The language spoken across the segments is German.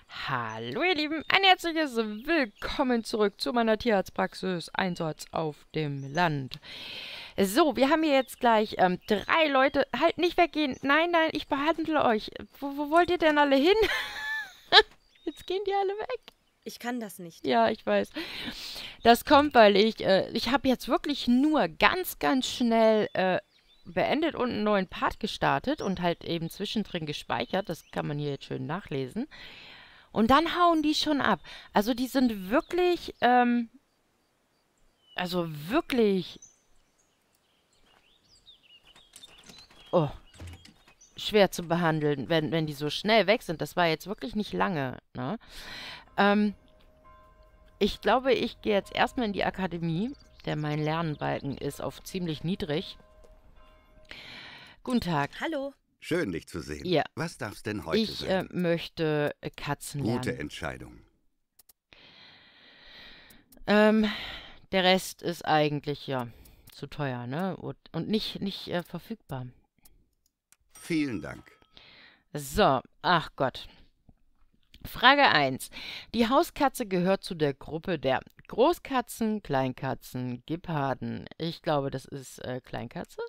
Hallo ihr Lieben, ein herzliches Willkommen zurück zu meiner Tierarztpraxis Einsatz auf dem Land. So, wir haben hier jetzt gleich 3 Leute. Halt, nicht weggehen. Nein, nein, ich behandle euch. Wo wollt ihr denn alle hin? Jetzt gehen die alle weg. Ich kann das nicht. Ja, ich weiß. Das kommt, weil ich habe jetzt wirklich nur ganz, ganz schnell beendet und einen neuen Part gestartet und halt eben zwischendrin gespeichert. Das kann man hier jetzt schön nachlesen. Und dann hauen die schon ab. Also die sind wirklich, also wirklich, oh, schwer zu behandeln, wenn die so schnell weg sind. Das war jetzt wirklich nicht lange, ne? Ich glaube, ich gehe jetzt erstmal in die Akademie, denn mein Lernbalken ist auf ziemlich niedrig. Guten Tag. Hallo. Schön, dich zu sehen. Ja. Was darf's denn heute Ich sein? möchte Katzen Gute lernen. Entscheidung. Der Rest ist eigentlich, ja, zu teuer, ne? Und nicht verfügbar. Vielen Dank. So, ach Gott. Frage 1. Die Hauskatze gehört zu der Gruppe der Großkatzen, Kleinkatzen, Geparden. Ich glaube, das ist Kleinkatze.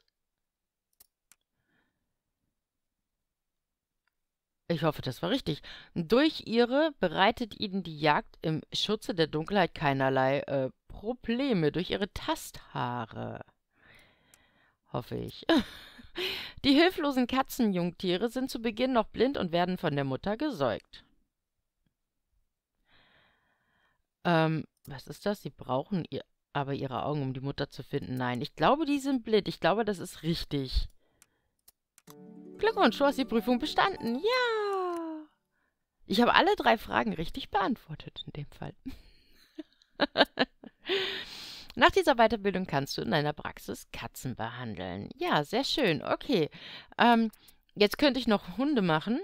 Ich hoffe, das war richtig. Durch ihre bereitet ihnen die Jagd im Schutze der Dunkelheit keinerlei Probleme. Durch ihre Tasthaare. Hoffe ich. Die hilflosen Katzenjungtiere sind zu Beginn noch blind und werden von der Mutter gesäugt. Was ist das? Sie brauchen aber ihre Augen, um die Mutter zu finden. Nein, ich glaube, die sind blind. Ich glaube, das ist richtig. Glückwunsch, du hast die Prüfung bestanden. Ja! Ich habe alle 3 Fragen richtig beantwortet in dem Fall. Nach dieser Weiterbildung kannst du in deiner Praxis Katzen behandeln. Ja, sehr schön. Okay. Jetzt könnte ich noch Hunde machen.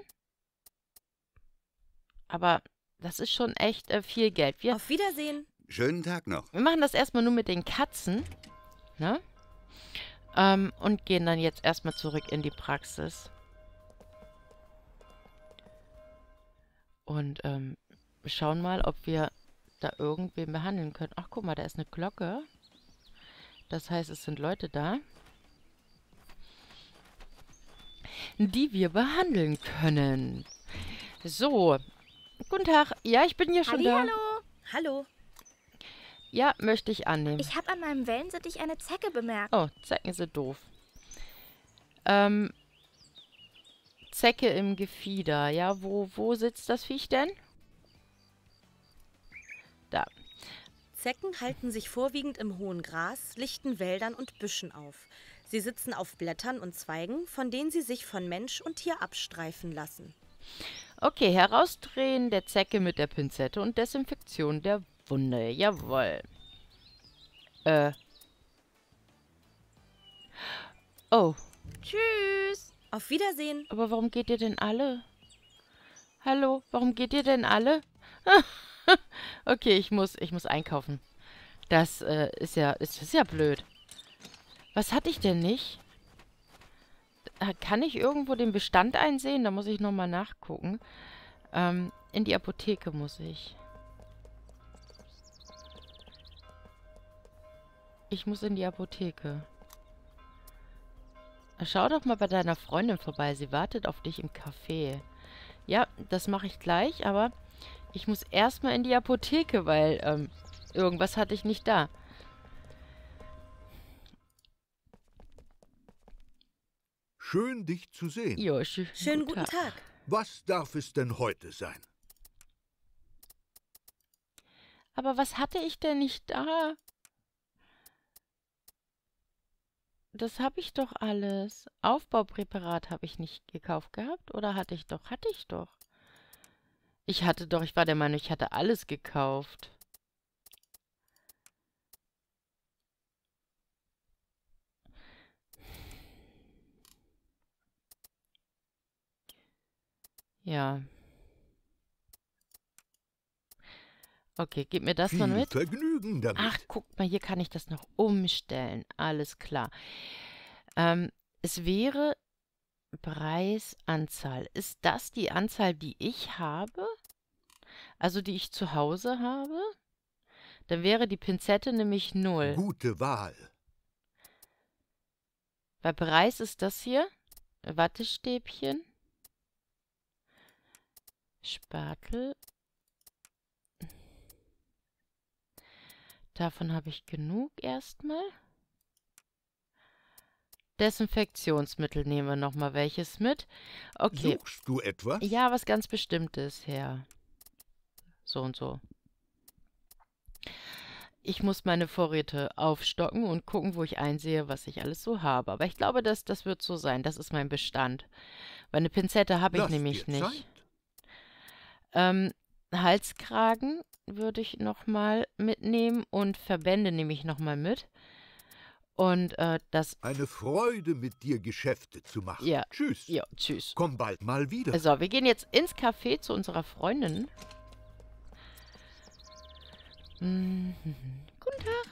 Aber das ist schon echt viel Geld. Auf Wiedersehen. Schönen Tag noch. Wir machen das erstmal nur mit den Katzen. Ne? Und gehen dann jetzt erstmal zurück in die Praxis. Und schauen mal, ob wir da irgendwen behandeln können. Ach, guck mal, da ist eine Glocke. Das heißt, es sind Leute da, die wir behandeln können. So. Guten Tag. Ja, ich bin hier schon da. Hallihallo. Hallo. Ja, möchte ich annehmen. Ich habe an meinem Wellensittich eine Zecke bemerkt. Oh, Zecken sind doof. Zecke im Gefieder. Ja, wo sitzt das Viech denn? Da. Zecken halten sich vorwiegend im hohen Gras, lichten Wäldern und Büschen auf. Sie sitzen auf Blättern und Zweigen, von denen sie sich von Mensch und Tier abstreifen lassen. Okay, Herausdrehen der Zecke mit der Pinzette und Desinfektion der Wunde. Jawohl. Oh, Tschüss. Auf Wiedersehen. aber warum geht ihr denn alle? Hallo, warum geht ihr denn alle? Okay, ich muss einkaufen. Das ist ja blöd. Was hatte ich denn nicht? Kann ich irgendwo den Bestand einsehen? Da muss ich nochmal nachgucken. In die Apotheke muss ich. Ich muss in die Apotheke. Schau doch mal bei deiner Freundin vorbei. Sie wartet auf dich im Café. Ja, das mache ich gleich, aber ich muss erstmal in die Apotheke, weil irgendwas hatte ich nicht da. Schön, dich zu sehen. Jo, Schönen guten Tag. Was darf es denn heute sein? Aber was hatte ich denn nicht da? Das habe ich doch alles. Aufbaupräparat habe ich nicht gekauft gehabt. Oder hatte ich doch? Hatte ich doch. Ich war der Meinung, ich hatte alles gekauft. Ja. Okay, gib mir das mal Viel mit. Vergnügen damit. Ach, guck mal, hier kann ich das noch umstellen. Alles klar. Es wäre Preisanzahl. Ist das die Anzahl, die ich habe? Also die ich zu Hause habe. Dann wäre die Pinzette nämlich 0. Gute Wahl. Bei Preis ist das hier. Wattestäbchen. Spatel. Davon habe ich genug erstmal. Desinfektionsmittel nehmen wir nochmal welches mit. Okay. Suchst du etwas? Ja, was ganz Bestimmtes, Herr. So und so. Ich muss meine Vorräte aufstocken und gucken, wo ich einsehe, was ich alles so habe. Aber ich glaube, das wird so sein. Das ist mein Bestand. Weil eine Pinzette habe ich Lass nämlich dir nicht. Zeit. Halskragen würde ich nochmal mitnehmen und Verbände nehme ich nochmal mit. Und das... Eine Freude, mit dir Geschäfte zu machen. Ja. Tschüss. Ja, tschüss. Komm bald mal wieder. So, wir gehen jetzt ins Café zu unserer Freundin. Guten Tag.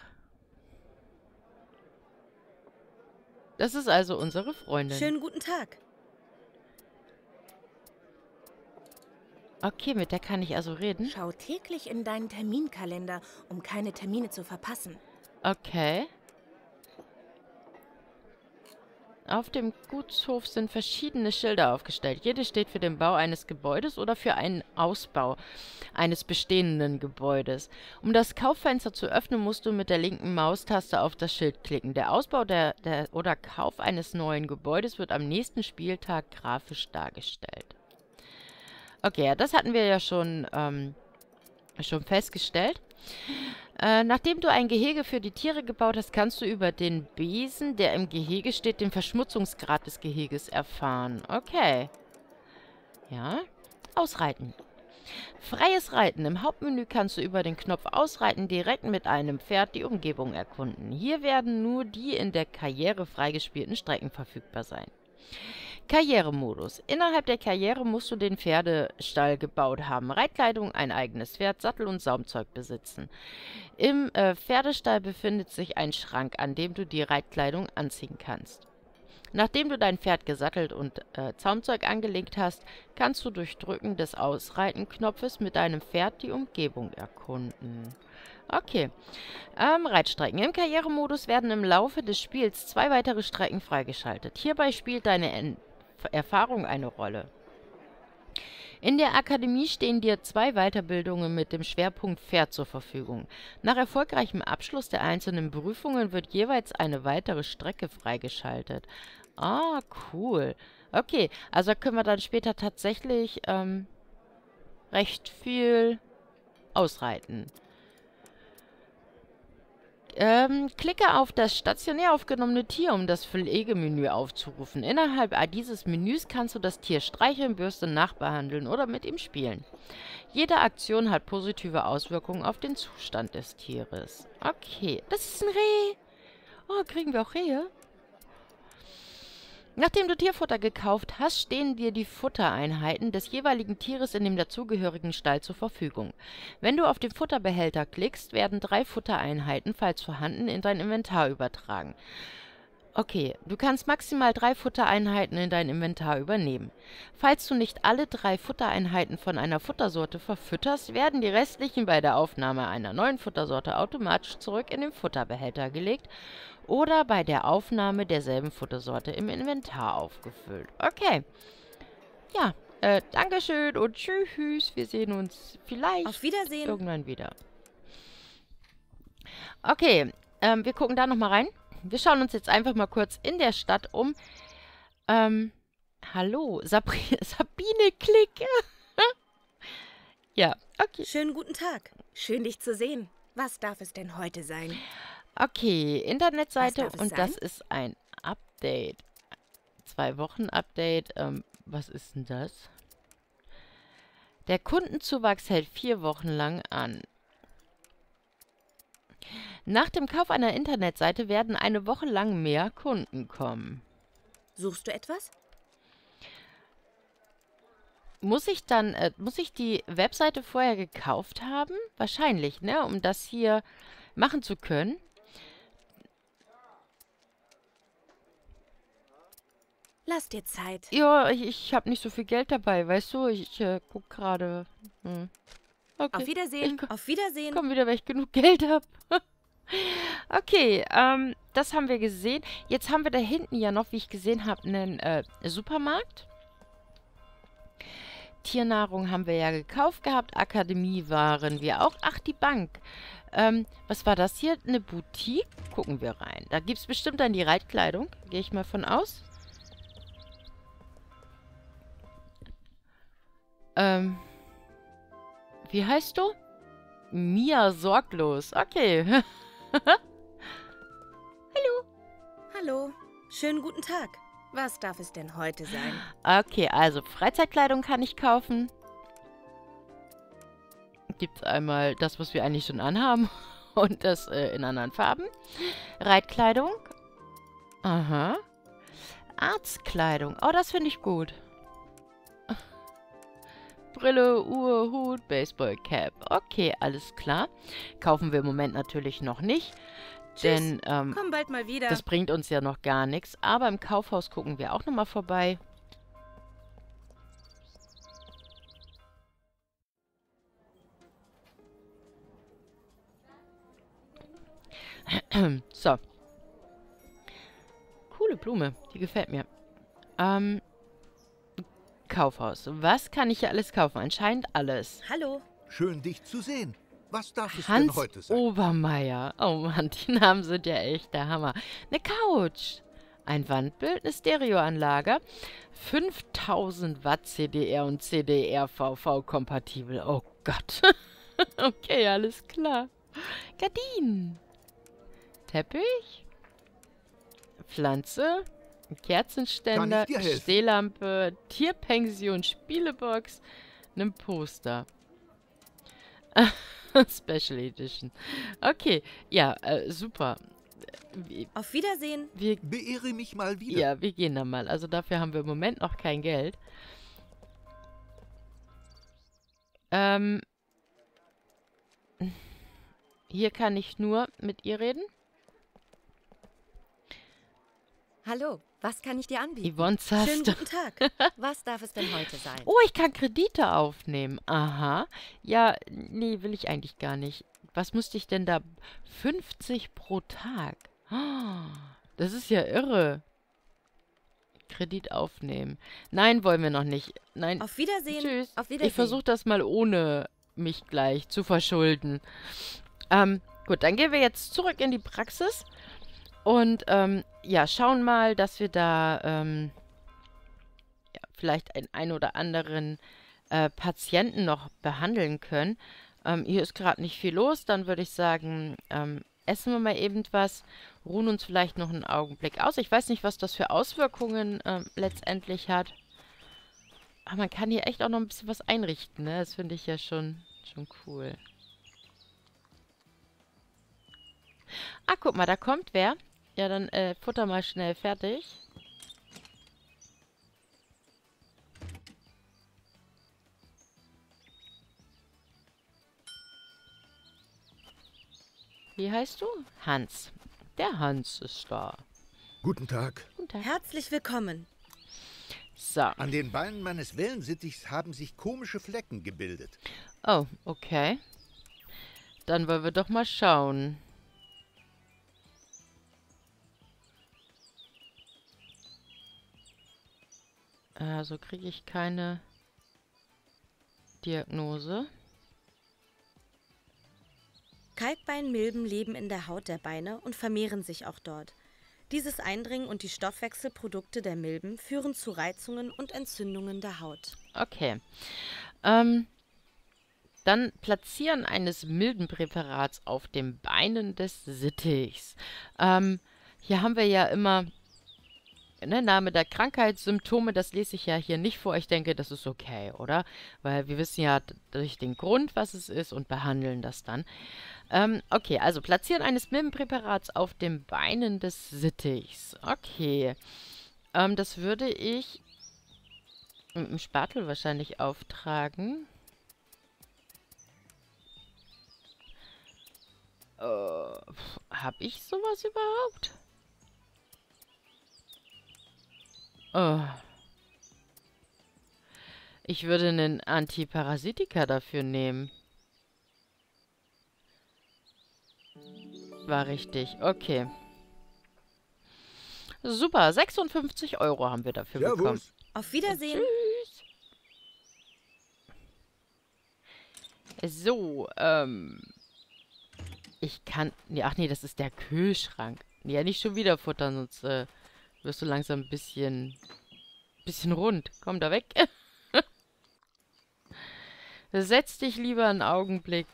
Das ist also unsere Freundin. Schönen guten Tag. Okay, mit der kann ich also reden. Schau täglich in deinen Terminkalender, um keine Termine zu verpassen. Okay. Auf dem Gutshof sind verschiedene Schilder aufgestellt. Jedes steht für den Bau eines Gebäudes oder für einen Ausbau eines bestehenden Gebäudes. Um das Kauffenster zu öffnen, musst du mit der linken Maustaste auf das Schild klicken. Der Ausbau oder Kauf eines neuen Gebäudes wird am nächsten Spieltag grafisch dargestellt. Okay, ja, das hatten wir ja schon festgestellt. Nachdem du ein Gehege für die Tiere gebaut hast, kannst du über den Besen, der im Gehege steht, den Verschmutzungsgrad des Geheges erfahren. Okay. Ja. Ausreiten. Freies Reiten. Im Hauptmenü kannst du über den Knopf Ausreiten direkt mit einem Pferd die Umgebung erkunden. Hier werden nur die in der Karriere freigespielten Strecken verfügbar sein. Karrieremodus. Innerhalb der Karriere musst du den Pferdestall gebaut haben, Reitkleidung, ein eigenes Pferd, Sattel und Saumzeug besitzen. Im Pferdestall befindet sich ein Schrank, an dem du die Reitkleidung anziehen kannst. Nachdem du dein Pferd gesattelt und Zaumzeug angelegt hast, kannst du durch Drücken des Ausreiten-Knopfes mit deinem Pferd die Umgebung erkunden. Okay. Reitstrecken. Im Karrieremodus werden im Laufe des Spiels 2 weitere Strecken freigeschaltet. Hierbei spielt deine Erfahrung eine Rolle. In der Akademie stehen dir 2 Weiterbildungen mit dem Schwerpunkt Pferd zur Verfügung. Nach erfolgreichem Abschluss der einzelnen Prüfungen wird jeweils eine weitere Strecke freigeschaltet. Ah, cool. Okay, also können wir dann später tatsächlich recht viel ausreiten. Klicke auf das stationär aufgenommene Tier, um das Pflegemenü aufzurufen. Innerhalb dieses Menüs kannst du das Tier streicheln, bürsten, nachbehandeln oder mit ihm spielen. Jede Aktion hat positive Auswirkungen auf den Zustand des Tieres. Okay, das ist ein Reh. Oh, kriegen wir auch Rehe? Nachdem du Tierfutter gekauft hast, stehen dir die Futtereinheiten des jeweiligen Tieres in dem dazugehörigen Stall zur Verfügung. Wenn du auf den Futterbehälter klickst, werden 3 Futtereinheiten, falls vorhanden, in dein Inventar übertragen. Okay, du kannst maximal 3 Futtereinheiten in dein Inventar übernehmen. Falls du nicht alle 3 Futtereinheiten von einer Futtersorte verfütterst, werden die restlichen bei der Aufnahme einer neuen Futtersorte automatisch zurück in den Futterbehälter gelegt oder bei der Aufnahme derselben Futtersorte im Inventar aufgefüllt. Okay. Ja, Dankeschön und tschüss. Wir sehen uns vielleicht Auf Wiedersehen. irgendwann wieder. Okay, wir gucken da nochmal rein. Wir schauen uns jetzt einfach mal kurz in der Stadt um. Hallo, Sabine Klick. Ja, okay. Schönen guten Tag. Schön, dich zu sehen. Was darf es denn heute sein? Okay, Internetseite Was darf es und sein? das ist ein Update. 2 Wochen Update. Was ist denn das? Der Kundenzuwachs hält 4 Wochen lang an. Nach dem Kauf einer Internetseite werden eine Woche lang mehr Kunden kommen. Suchst du etwas? Muss ich die Webseite vorher gekauft haben? Wahrscheinlich, ne? Um das hier machen zu können. Lass dir Zeit. Ja, ich habe nicht so viel Geld dabei, weißt du? Ich guck gerade. Okay. Auf Wiedersehen. Auf Wiedersehen. Komm wieder, weil ich genug Geld habe. Okay, das haben wir gesehen. Jetzt haben wir da hinten ja noch, wie ich gesehen habe, einen Supermarkt. Tiernahrung haben wir ja gekauft gehabt. Akademie waren wir auch. Ach, die Bank. Was war das hier? Eine Boutique? Gucken wir rein. Da gibt es bestimmt dann die Reitkleidung. Gehe ich mal von aus. Wie heißt du? Mia Sorglos. Okay. Hallo. Hallo. Schönen guten Tag. Was darf es denn heute sein? Okay, also Freizeitkleidung kann ich kaufen. Gibt es einmal das, was wir eigentlich schon anhaben und das in anderen Farben. Reitkleidung. Aha. Arztkleidung. Oh, das finde ich gut. Brille, Uhr, Hut, Baseballcap. Okay, alles klar. Kaufen wir im Moment natürlich noch nicht. Tschüss. Denn Komm bald mal wieder. das bringt uns ja noch gar nichts. Aber im Kaufhaus gucken wir auch nochmal vorbei. So. Coole Blume. Die gefällt mir. Kaufhaus. Was kann ich hier alles kaufen? Anscheinend alles. Hallo. Schön, dich zu sehen. Was darf es denn Hans heute sein? Obermeier. Oh Mann, die Namen sind ja echt der Hammer. Eine Couch. Ein Wandbild, eine Stereoanlage. 5000 Watt CDR und CDR-VV kompatibel. Oh Gott. Okay, alles klar. Gardinen. Teppich. Pflanze. Kerzenständer. Kann ich dir helfen? Stehlampe. Tierpension. Spielebox. Ein Poster. Special Edition. Okay, ja, super. Auf Wiedersehen. Wir, Beehre mich mal wieder. ja, wir gehen da mal. Also dafür haben wir im Moment noch kein Geld. Hier kann ich nur mit ihr reden. Hallo, was kann ich dir anbieten? Yvonne Schönen Zaster. guten Tag. Was darf es denn heute sein? Oh, ich kann Kredite aufnehmen. Aha. Ja, nee, will ich eigentlich gar nicht. Was müsste ich denn da? 50 pro Tag. Oh, das ist ja irre. Kredit aufnehmen. Nein, wollen wir noch nicht. Nein. Auf Wiedersehen. Tschüss. Auf Wiedersehen. Ich versuche das mal ohne mich gleich zu verschulden. Gut, dann gehen wir jetzt zurück in die Praxis. Und, ja, schauen mal, dass wir da, ja, vielleicht einen oder anderen Patienten noch behandeln können. Hier ist gerade nicht viel los. Dann würde ich sagen, essen wir mal eben was, ruhen uns vielleicht noch einen Augenblick aus. Ich weiß nicht, was das für Auswirkungen letztendlich hat. Aber man kann hier echt auch noch ein bisschen was einrichten, ne? Das finde ich ja schon cool. Ah, guck mal, da kommt wer. Ja, dann Futter mal schnell fertig. Wie heißt du? Hans. Der Hans ist da. Guten Tag. Guten Tag. Herzlich willkommen. So. An den Beinen meines Wellensittichs haben sich komische Flecken gebildet. Oh, okay. Dann wollen wir doch mal schauen. Also kriege ich keine Diagnose. Kalkbeinmilben leben in der Haut der Beine und vermehren sich auch dort. Dieses Eindringen und die Stoffwechselprodukte der Milben führen zu Reizungen und Entzündungen der Haut. Okay. Dann Platzieren eines Milbenpräparats auf den Beinen des Sittichs. Hier haben wir ja immer Name der Krankheit, Symptome, das lese ich ja hier nicht vor. Ich denke, das ist okay, oder? Weil wir wissen ja durch den Grund, was es ist und behandeln das dann. Okay, also Platzieren eines Milbenpräparats auf den Beinen des Sittichs. Okay. Das würde ich mit dem Spatel wahrscheinlich auftragen. Habe ich sowas überhaupt? Oh. Ich würde einen Antiparasitika dafür nehmen. War richtig. Okay. Super. 56 € haben wir dafür bekommen. Servus. Auf Wiedersehen. So, ich kann... Nee, ach nee, das ist der Kühlschrank. Ja, nicht schon wieder futtern, sonst wirst du langsam ein bisschen rund. Komm da weg. Setz dich lieber einen Augenblick.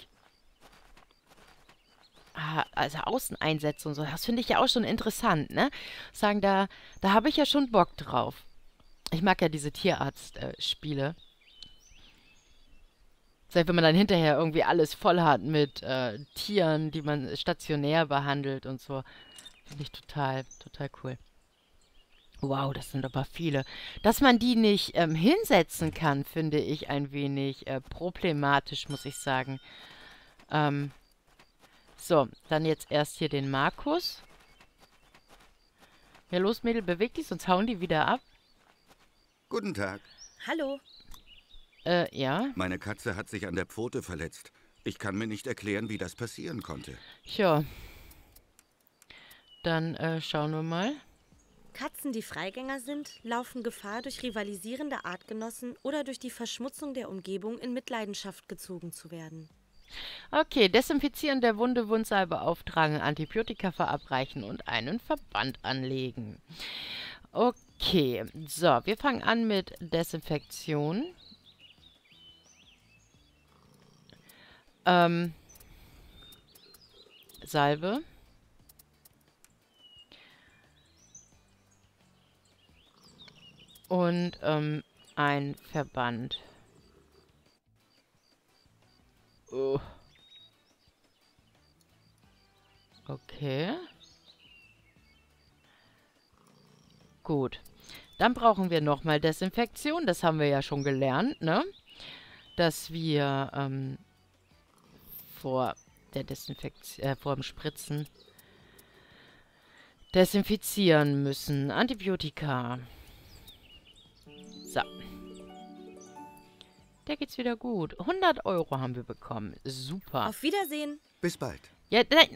Ah, also Außeneinsätze und so, das finde ich ja auch schon interessant, ne? Sagen, da habe ich ja schon Bock drauf. Ich mag ja diese Tierarzt-Spiele. Selbst wenn man dann hinterher irgendwie alles voll hat mit Tieren, die man stationär behandelt und so. Finde ich total cool. Wow, das sind aber viele. Dass man die nicht hinsetzen kann, finde ich ein wenig problematisch, muss ich sagen. So, dann jetzt erst hier den Markus. Ja, los, Mädel, beweg dich, sonst hauen die wieder ab. Guten Tag. Hallo. Ja. Meine Katze hat sich an der Pfote verletzt. Ich kann mir nicht erklären, wie das passieren konnte. Tja. Dann schauen wir mal. Katzen, die Freigänger sind, laufen Gefahr, durch rivalisierende Artgenossen oder durch die Verschmutzung der Umgebung in Mitleidenschaft gezogen zu werden. Okay, desinfizieren der Wunde, Wundsalbe auftragen, Antibiotika verabreichen und einen Verband anlegen. Okay, so, wir fangen an mit Desinfektion. Salbe. Und ein Verband. Oh. Okay. Gut. Dann brauchen wir nochmal Desinfektion. Das haben wir ja schon gelernt, ne? Dass wir vor der Desinfektion, vor dem Spritzen desinfizieren müssen. Antibiotika. So. Der geht's wieder gut. 100 € haben wir bekommen. Super. Auf Wiedersehen. Bis bald. Ja, nein,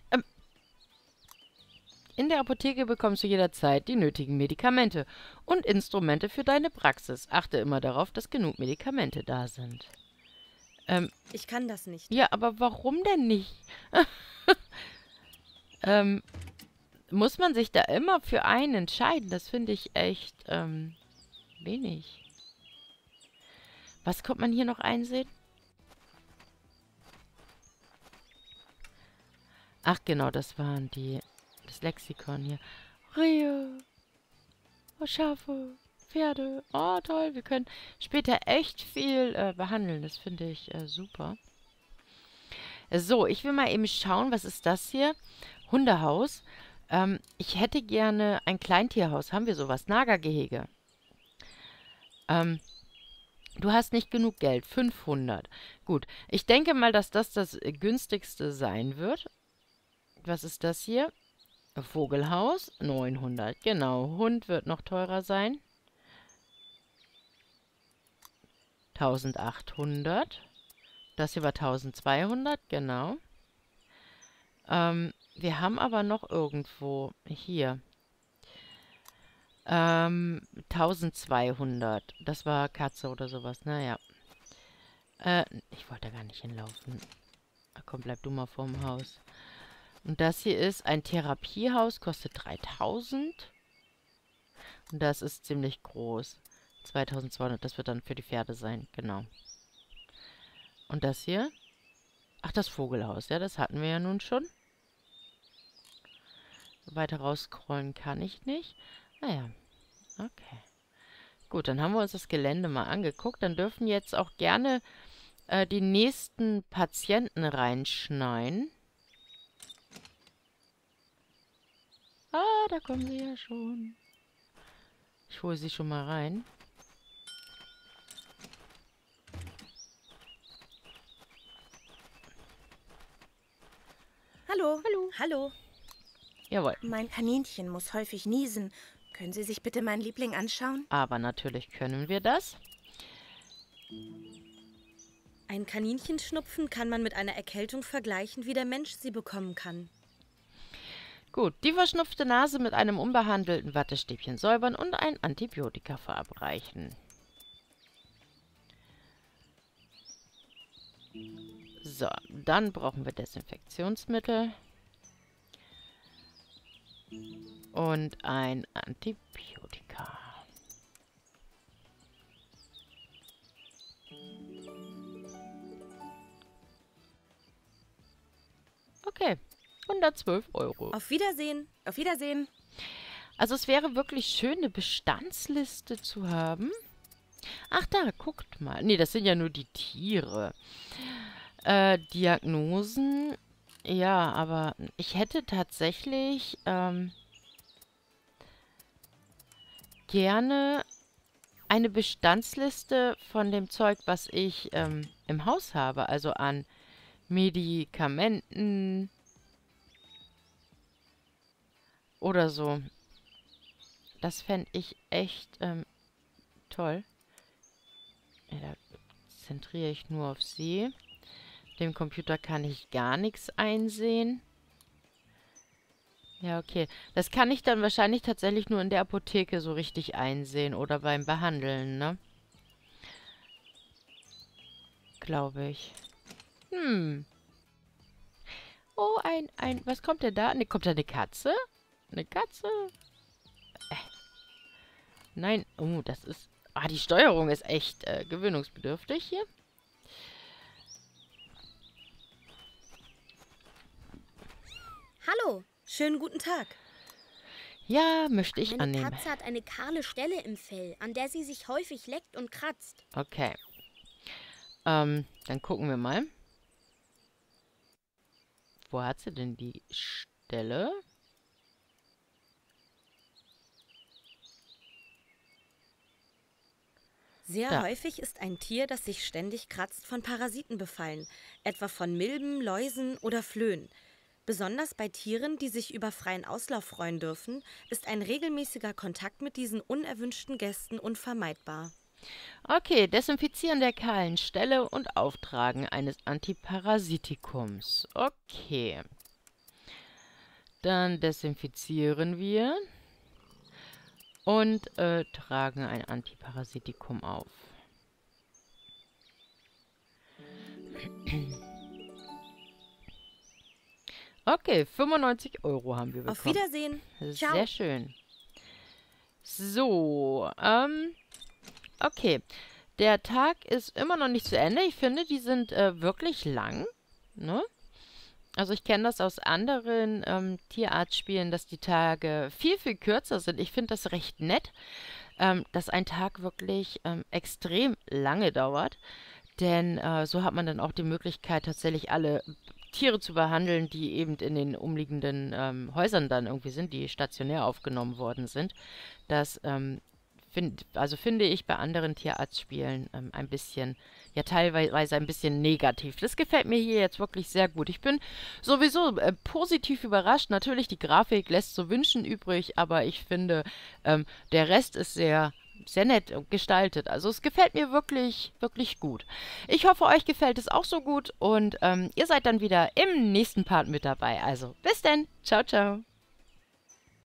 in der Apotheke bekommst du jederzeit die nötigen Medikamente und Instrumente für deine Praxis. Achte immer darauf, dass genug Medikamente da sind. Ich kann das nicht. Ja, aber warum denn nicht? Muss man sich da immer für einen entscheiden? Das finde ich echt wenig. Was kommt man hier noch einsehen? Ach genau, das waren das Lexikon hier. Rehe, Schafe, Pferde. Oh, toll, wir können später echt viel behandeln. Das finde ich super. So, ich will mal eben schauen, was ist das hier? Hundehaus. Ich hätte gerne ein Kleintierhaus. Haben wir sowas? Nagergehege. Du hast nicht genug Geld. 500. Gut. Ich denke mal, dass das günstigste sein wird. Was ist das hier? Vogelhaus. 900. Genau. Hund wird noch teurer sein. 1800. Das hier war 1200. Genau. Wir haben aber noch irgendwo hier 1200. Das war Katze oder sowas. Naja. Ich wollte da gar nicht hinlaufen. Ach komm, bleib du mal vorm Haus. Und das hier ist ein Therapiehaus. Kostet 3000. Und das ist ziemlich groß. 2200. Das wird dann für die Pferde sein. Genau. Und das hier? Ach, das Vogelhaus. Ja, das hatten wir ja nun schon. Weiter rausscrollen kann ich nicht. Naja, okay. Gut, dann haben wir uns das Gelände mal angeguckt. Dann dürfen jetzt auch gerne die nächsten Patienten reinschneien. Ah, da kommen sie ja schon. Ich hole sie schon mal rein. Hallo. Hallo. Hallo. Jawohl. Mein Kaninchen muss häufig niesen. Können Sie sich bitte meinen Liebling anschauen? Aber natürlich können wir das. Ein Kaninchenschnupfen kann man mit einer Erkältung vergleichen, wie der Mensch sie bekommen kann. Gut, die verschnupfte Nase mit einem unbehandelten Wattestäbchen säubern und ein Antibiotika verabreichen. So, dann brauchen wir Desinfektionsmittel und ein Antibiotika. Okay, 112 €. Auf Wiedersehen. Auf Wiedersehen. Also es wäre wirklich schön, eine Bestandsliste zu haben. Ach da, guckt mal. Nee, das sind ja nur die Tiere. Diagnosen. Ja, aber ich hätte tatsächlich gerne eine Bestandsliste von dem Zeug, was ich im Haus habe. Also an Medikamenten oder so. Das fände ich echt toll. Ja, da zentriere ich nur auf sie. Dem Computer kann ich gar nichts einsehen. Ja, okay. Das kann ich dann wahrscheinlich tatsächlich nur in der Apotheke so richtig einsehen oder beim Behandeln, ne? Glaube ich. Oh, was kommt denn da? Ne, kommt da eine Katze? Eine Katze? Nein. Oh, das ist... Ah, die Steuerung ist echt gewöhnungsbedürftig hier. Hallo, schönen guten Tag. Ja, möchte ich Meine annehmen. Katze hat eine kahle Stelle im Fell, an der sie sich häufig leckt und kratzt. Okay. Dann gucken wir mal. Wo hat sie denn die Stelle? Sehr Da. häufig ist ein Tier, das sich ständig kratzt, von Parasiten befallen, etwa von Milben, Läusen oder Flöhen. Besonders bei Tieren, die sich über freien Auslauf freuen dürfen, ist ein regelmäßiger Kontakt mit diesen unerwünschten Gästen unvermeidbar. Okay, Desinfizieren der kahlen Stelle und Auftragen eines Antiparasitikums. Okay. Dann desinfizieren wir und tragen ein Antiparasitikum auf. Okay, 95 € haben wir bekommen. Auf Wiedersehen. Ciao. Sehr schön. So, okay. Der Tag ist immer noch nicht zu Ende. Ich finde, die sind wirklich lang, ne? Also ich kenne das aus anderen Tierarztspielen, dass die Tage viel, viel kürzer sind. Ich finde das recht nett, dass ein Tag wirklich extrem lange dauert. Denn so hat man dann auch die Möglichkeit, tatsächlich alle Tiere zu behandeln, die eben in den umliegenden Häusern dann irgendwie sind, die stationär aufgenommen worden sind. Das finde ich bei anderen Tierarztspielen ein bisschen, ja teilweise ein bisschen negativ. Das gefällt mir hier jetzt wirklich sehr gut. Ich bin sowieso positiv überrascht. Natürlich, die Grafik lässt zu wünschen übrig, aber ich finde, der Rest ist sehr, sehr nett gestaltet. Also es gefällt mir wirklich, wirklich gut. Ich hoffe, euch gefällt es auch so gut und ihr seid dann wieder im nächsten Part mit dabei. Also bis denn. Ciao, ciao.